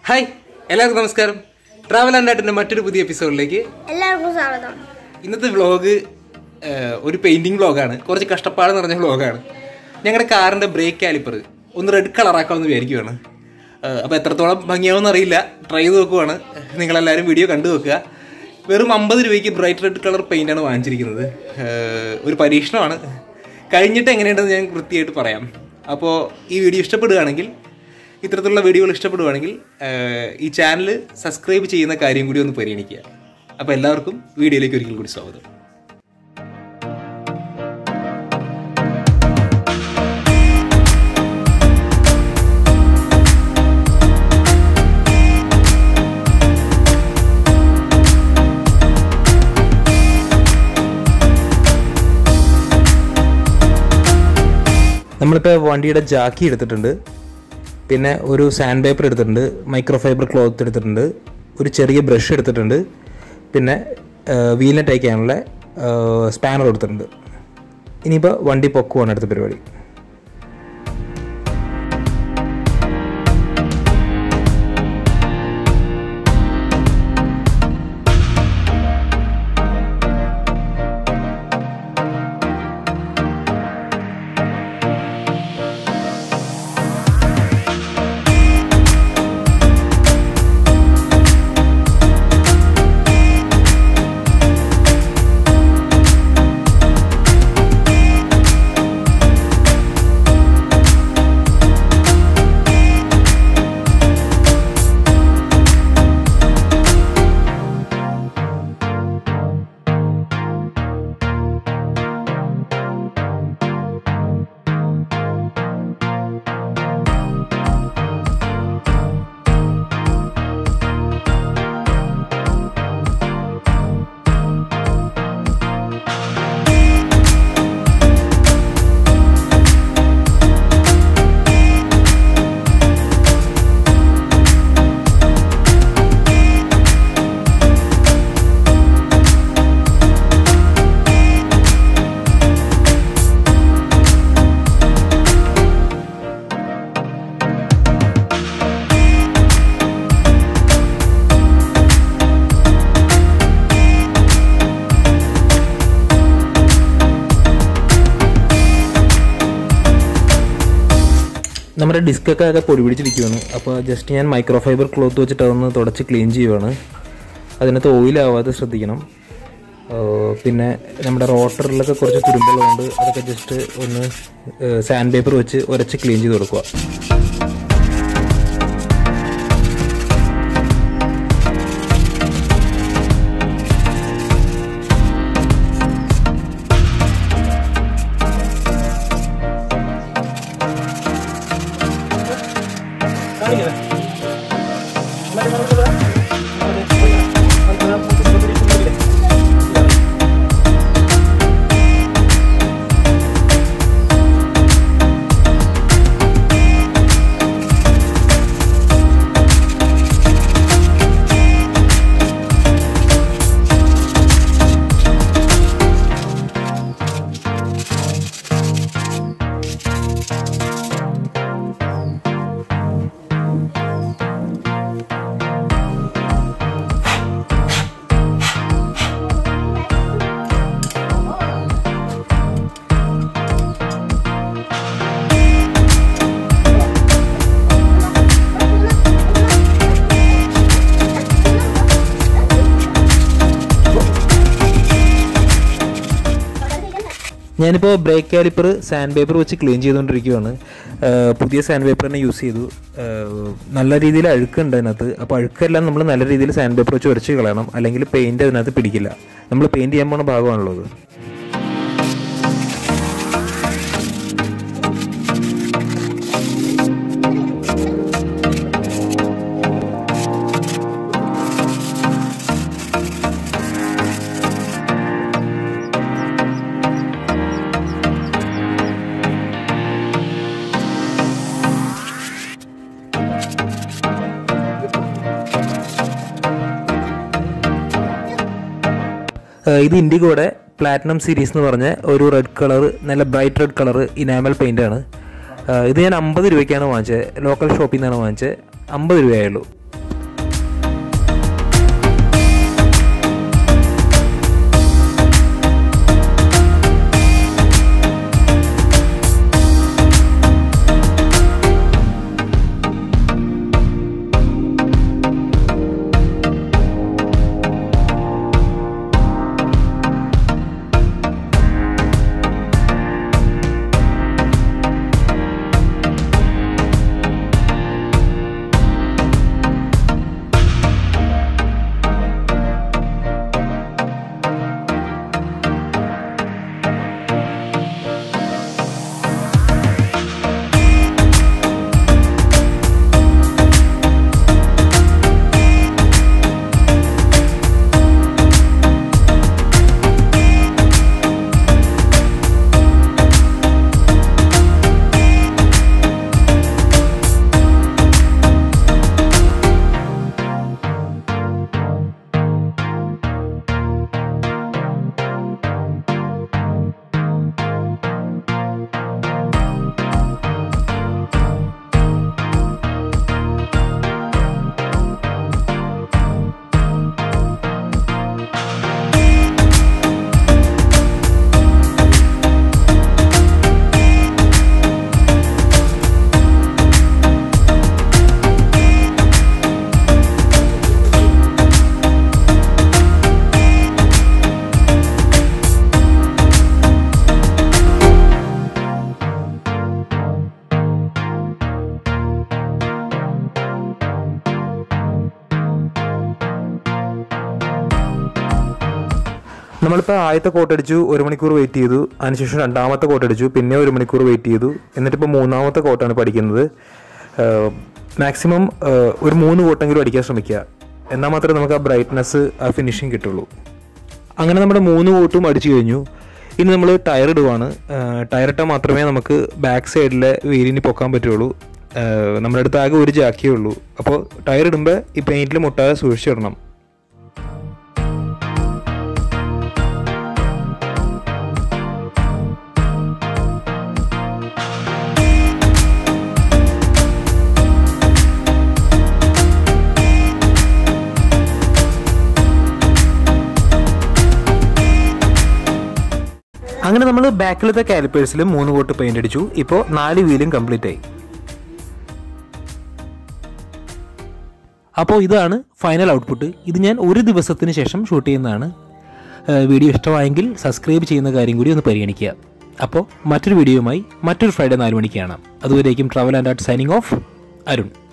Hi എല്ലാവർക്കും നമസ്കാരം. Travel and ആർട്ടിൻ്റെ മറ്റൊരു പുതിയ എപ്പിസോഡിലേക്ക് എല്ലാവർക്കും സ്വാഗതം. ഇന്നത്തെ വ്ളോഗ് ഒരു പെയിൻറ്റിങ് വ്ളോഗാണ്. കുറച്ച് കഷ്ടപ്പാട് നിറഞ്ഞ വ്ളോഗാണ്. ഞങ്ങളുടെ കാറിൻ്റെ ബ്രേക്ക് കാലിപ്പർ ഒന്ന് റെഡ് കളറാക്കാമെന്ന് വിചാരിക്കുകയാണ്. അപ്പോൾ എത്രത്തോളം ഭംഗിയാവുമെന്ന് അറിയില്ല, ട്രൈ ചെയ്ത് നോക്കുവാണ്. നിങ്ങളെല്ലാവരും വീഡിയോ കണ്ടു നോക്കുക. വെറും 50 രൂപയ്ക്ക് ബ്രൈറ്റ് റെഡ് കളർ പെയിൻ്റാണ് വാങ്ങിച്ചിരിക്കുന്നത്. ഒരു പരീക്ഷണമാണ്. കഴിഞ്ഞിട്ട് എങ്ങനെയുണ്ടെന്ന് ഞാൻ വൃത്തിയായിട്ട് പറയാം. അപ്പോൾ ഈ വീഡിയോ ഇഷ്ടപ്പെടുകയാണെങ്കിൽ, ഇത്തരത്തിലുള്ള വീഡിയോകൾ ഇഷ്ടപ്പെടുകയാണെങ്കിൽ ഈ ചാനൽ സബ്സ്ക്രൈബ് ചെയ്യുന്ന കാര്യം കൂടി ഒന്ന് പരിഗണിക്കുക. അപ്പോൾ എല്ലാവർക്കും വീഡിയോയിലേക്ക് ഒരിക്കൽ കൂടി സ്വാഗതം. നമ്മളിപ്പോൾ വണ്ടിയുടെ ജാക്കി എടുത്തിട്ടുണ്ട്, പിന്നെ ഒരു സാൻഡ് പേപ്പർ എടുത്തിട്ടുണ്ട്, മൈക്രോ ഫൈബർ ക്ലോത്ത് എടുത്തിട്ടുണ്ട്, ഒരു ചെറിയ ബ്രഷ് എടുത്തിട്ടുണ്ട്, പിന്നെ വീലിനെ ടൈക്ക് ചെയ്യാനുള്ള സ്പാനർ എടുത്തിട്ടുണ്ട്. ഇനിയിപ്പോൾ വണ്ടി പൊക്കുവാണ് അടുത്ത പരിപാടി. നമ്മുടെ ഡിസ്കൊക്കെ ആകെ പൊടി പിടിച്ചിരിക്കുകയാണ്. അപ്പോൾ ജസ്റ്റ് ഞാൻ മൈക്രോ ഫൈബർ ക്ലോത്ത് വെച്ചിട്ട് അതൊന്ന് തുടച്ച് ക്ലീൻ ചെയ്യുവാണ്. അതിനകത്ത് ഓയിലാവാതെ ശ്രദ്ധിക്കണം. പിന്നെ നമ്മുടെ റോട്ടറിലൊക്കെ കുറച്ച് തുരുമ്പുള്ളതുകൊണ്ട് അതൊക്കെ ജസ്റ്റ് ഒന്ന് സാൻഡ് പേപ്പർ വെച്ച് ഉരച്ച് ക്ലീൻ ചെയ്ത് കൊടുക്കുക. ഞാനിപ്പോൾ ബ്രേക്ക് കാലിപ്പർ സാൻഡ് പേപ്പർ വെച്ച് ക്ലീൻ ചെയ്തുകൊണ്ടിരിക്കുകയാണ്. പുതിയ സാൻഡ് പേപ്പർ തന്നെ യൂസ് ചെയ്തു. നല്ല രീതിയിൽ അഴുക്കുണ്ട് അതിനകത്ത്. അപ്പോൾ അഴുക്കെല്ലാം നമ്മൾ നല്ല രീതിയിൽ സാൻഡ് പേപ്പർ വെച്ച് ഉരച്ച് കളയണം, അല്ലെങ്കിൽ പെയിൻറ്റ് അതിനകത്ത് പിടിക്കില്ല. നമ്മൾ പെയിൻറ്റ് ചെയ്യാൻ പോകുന്ന ഭാഗമാണുള്ളത്. ഇത് ഇൻഡിഗോയുടെ പ്ലാറ്റിനം സീരീസ് എന്ന് പറഞ്ഞ ഒരു റെഡ് കളർ, നല്ല ബ്രൈറ്റ് റെഡ് കളർ ഇനാമൽ പെയിൻ്റാണ്. ഇത് ഞാൻ 50 രൂപയ്ക്കാണ് വാങ്ങിച്ചത്. ലോക്കൽ ഷോപ്പിൽ നിന്നാണ് വാങ്ങിച്ചത്. 50 രൂപയായുള്ളൂ. നമ്മളിപ്പോൾ ആദ്യത്തെ കോട്ടടിച്ചു, 1 മണിക്കൂർ വെയിറ്റ് ചെയ്തു. അതിനുശേഷം രണ്ടാമത്തെ കോട്ടടിച്ചു, പിന്നെ 1 മണിക്കൂർ വെയിറ്റ് ചെയ്തു. എന്നിട്ടിപ്പോൾ മൂന്നാമത്തെ കോട്ടാണ് പഠിക്കുന്നത്. മാക്സിമം ഒരു 3 കോട്ടെങ്കിലും അടിക്കാൻ ശ്രമിക്കുക. എന്നാൽ മാത്രമേ നമുക്ക് ആ ബ്രൈറ്റ്നസ്, ആ ഫിനിഷിങ് കിട്ടുള്ളൂ. അങ്ങനെ നമ്മുടെ 3 കോട്ടും അടിച്ചു കഴിഞ്ഞു. ഇനി നമ്മൾ ടയർ ഇടുവാണ്. ടയർ ഇട്ടാൽ മാത്രമേ നമുക്ക് ബാക്ക് സൈഡിലെ വീലിന് പൊക്കാൻ പറ്റുള്ളൂ. നമ്മുടെ അടുത്ത് ആകെ ഒരു ജാക്കിയേ ഉള്ളൂ. അപ്പോൾ ടയർ ഇടുമ്പോൾ ഈ പെയിൻറ്റിൽ മുട്ടാതെ സൂക്ഷിച്ചിടണം. അങ്ങനെ നമ്മൾ ബാക്കിലത്തെ കാലിപ്പേഴ്സിലും 3 കോട്ട് പെയിൻ്റ് അടിച്ചു. ഇപ്പോൾ 4 വീലും കംപ്ലീറ്റ് ആയി. അപ്പോൾ ഇതാണ് ഫൈനൽ ഔട്ട്പുട്ട്. ഇത് ഞാൻ ഒരു ദിവസത്തിന് ശേഷം ഷൂട്ട് ചെയ്യുന്നതാണ്. വീഡിയോ ഇഷ്ടമായെങ്കിൽ സബ്സ്ക്രൈബ് ചെയ്യുന്ന കാര്യം കൂടി ഒന്ന് പരിഗണിക്കുക. അപ്പോൾ മറ്റൊരു വീഡിയോയുമായി മറ്റൊരു ഫ്രൈഡേ 4 മണിക്ക് കാണാം. അതുവരേക്കും travel and art signing off, Arun.